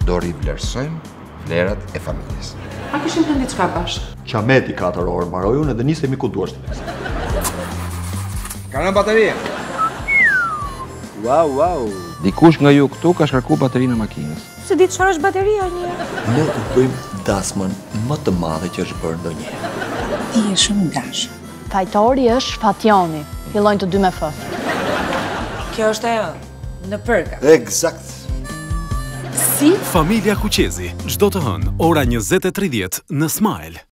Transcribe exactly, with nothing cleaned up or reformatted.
do rivlerësojmë vlerat e familjes. A kishim thënë diçka bashkë? Qameti katër orë mbaroi unë dhe nisemi ku duash. Ka në bateri? Wow, wow. Dikush nga ju këtu ka shkarku baterinë e makinës. Se di çfarë është bateria një. Ne u bëjmë dasmën më të madhe që është bërë ndonjëherë. Ti je shumë dash. Fajtori është Fationi. Fillojnë të dy me F. Kjo është ajo, në përka. Eksakt. Si? Familja Kuqezi, çdo të hënë, ora njëzet e tridhjetë në Smile.